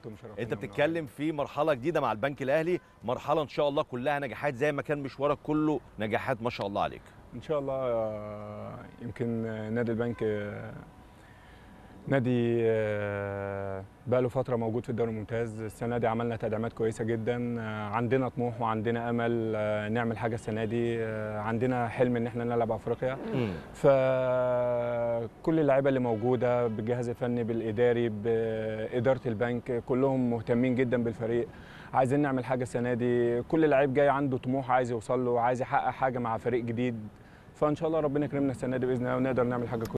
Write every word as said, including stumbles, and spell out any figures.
نورتهم شرفتهم. انت بتتكلم في مرحله جديده مع البنك الاهلي، مرحله ان شاء الله كلها نجاحات زي ما كان مشوارك كله نجاحات ما شاء الله عليك. ان شاء الله. يمكن نادي البنك نادي بقى له فتره موجود في الدوري الممتاز. السنه دي عملنا تدعيمات كويسه جدا، عندنا طموح وعندنا امل نعمل حاجه السنه دي، عندنا حلم ان احنا نلعب افريقيا. فكل اللعيبه اللي موجوده بالجهاز الفني بالاداري باداره البنك كلهم مهتمين جدا بالفريق، عايزين نعمل حاجه السنه دي. كل لعيب جاي عنده طموح عايز يوصل له، عايز يحقق حاجه مع فريق جديد. فان شاء الله ربنا يكرمنا السنه دي باذن الله ونقدر نعمل حاجه كويسه.